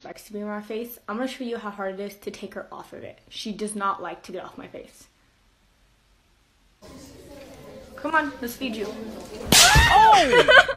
likes to be on my face. I'm gonna show you how hard it is to take her off of it. She does not like to get off my face. Come on, let's feed you. Oh!